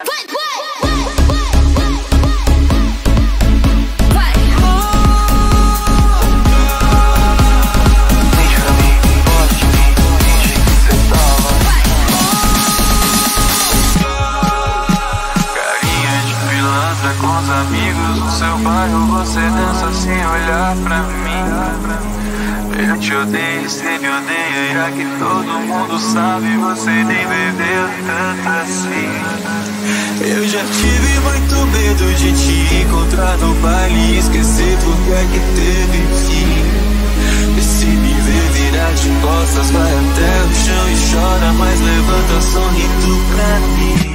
Com os amigos no seu bairro você dança sem olhar pra mim. Eu te odeio, você me odeia, já que todo mundo sabe, você nem bebeu tanto assim. Eu já tive muito medo de te encontrar no baile e esquecer porque é que teve fim. E se me ver virar de costas, vai até o chão e chora, mas levanta sorrindo pra mim.